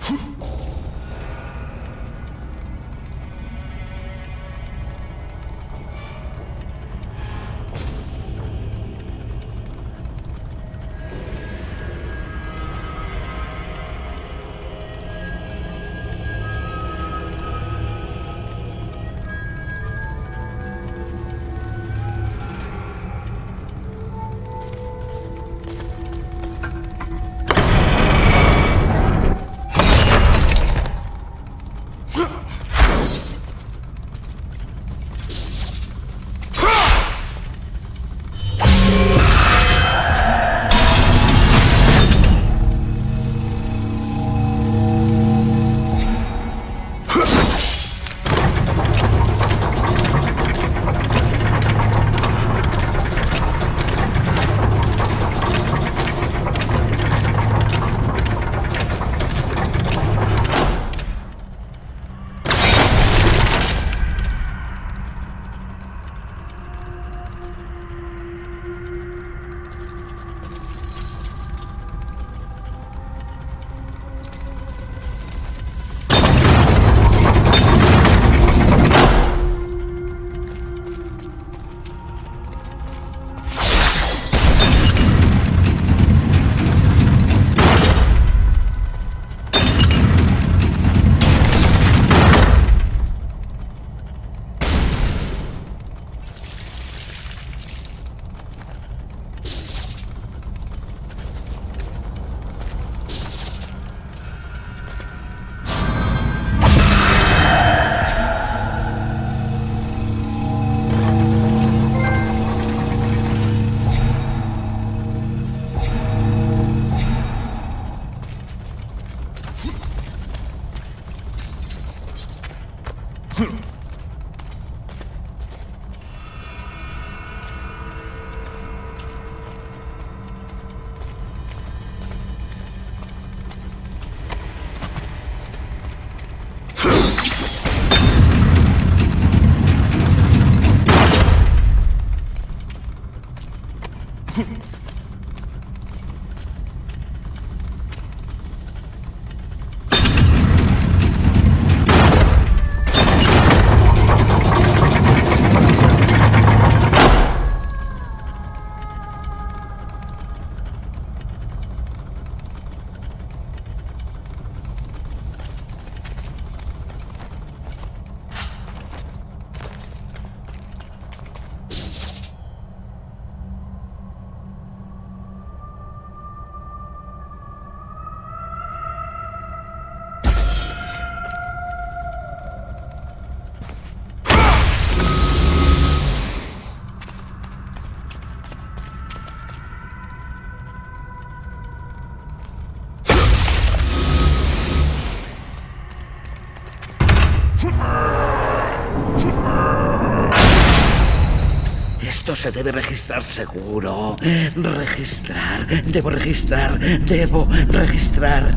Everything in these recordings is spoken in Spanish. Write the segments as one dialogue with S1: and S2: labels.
S1: Esto se debe registrar seguro. Registrar. Debo registrar. Debo registrar.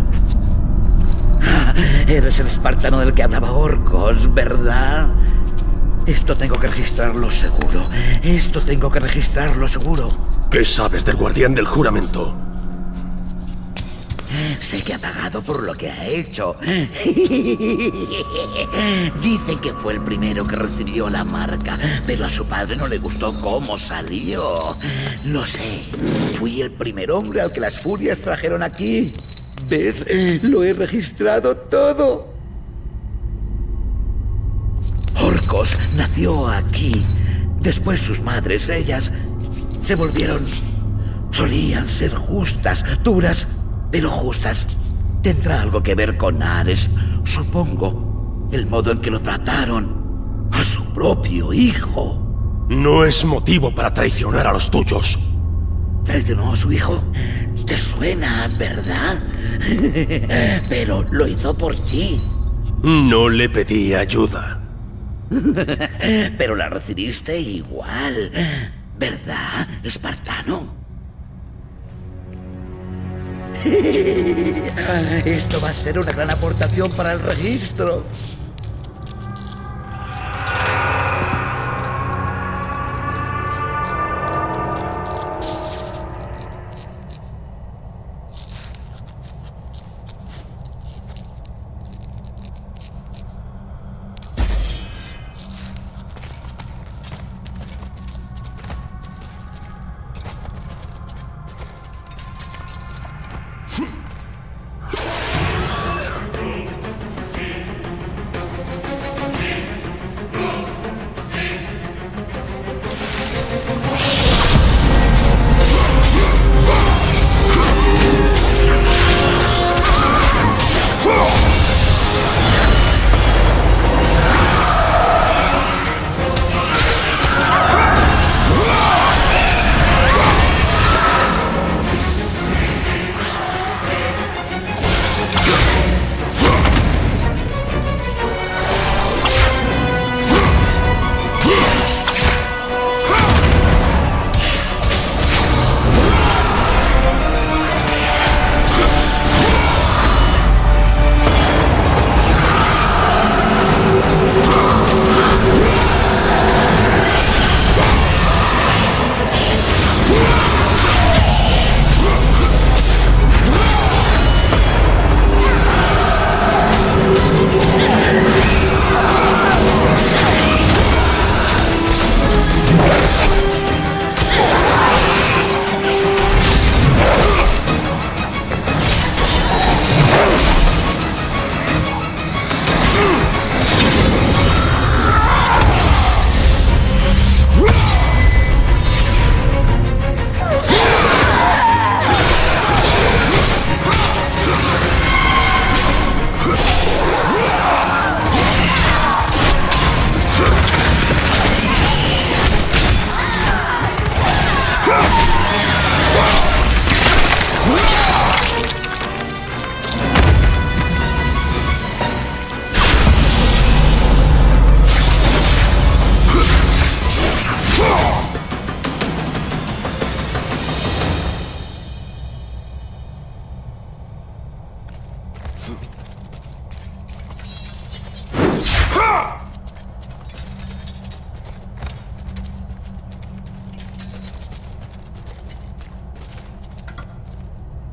S1: Ah, eres el espartano del que hablaba Orcos, ¿verdad? Esto tengo que registrarlo seguro. Esto tengo que registrarlo seguro.
S2: ¿Qué sabes del guardián del juramento?
S1: Sé que ha pagado por lo que ha hecho. Dicen que fue el primero que recibió la marca, pero a su padre no le gustó cómo salió. Lo sé. Fui el primer hombre al que las furias trajeron aquí. ¿Ves? Lo he registrado todo. Orcos nació aquí. Después sus madres, ellas, se volvieron... Solían ser justas, duras, pero justas. Tendrá algo que ver con Ares, supongo. El modo en que lo trataron a su propio hijo.
S2: No es motivo para traicionar a los tuyos.
S1: ¿Traicionó a su hijo? Te suena, ¿verdad? Pero lo hizo por ti.
S2: No le pedí ayuda.
S1: Pero la recibiste igual, ¿verdad, espartano? Esto va a ser una gran aportación para el registro.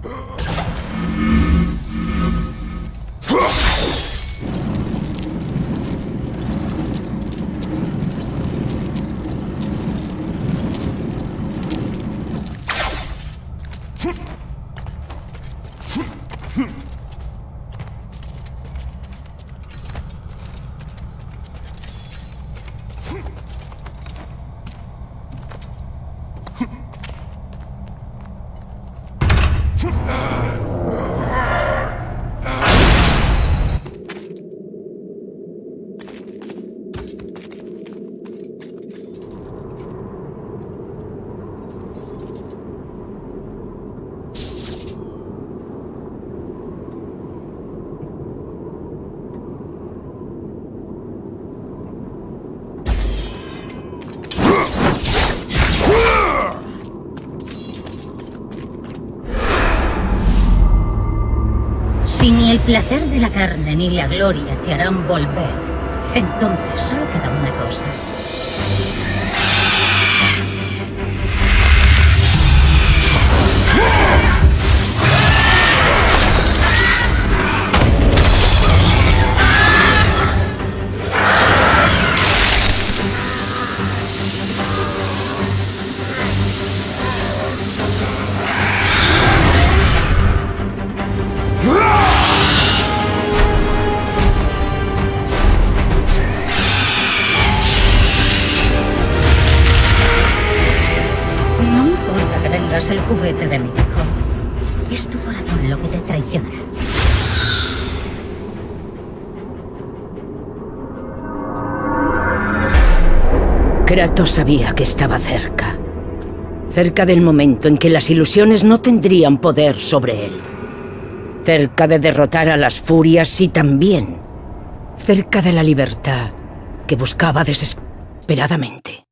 S3: Si ni el placer de la carne ni la gloria te harán volver, entonces solo queda una cosa. Tengas el juguete de mi hijo. Es tu corazón lo que te traicionará.
S4: Kratos sabía que estaba cerca. Cerca del momento en que las ilusiones no tendrían poder sobre él. Cerca de derrotar a las furias y también cerca de la libertad que buscaba desesperadamente.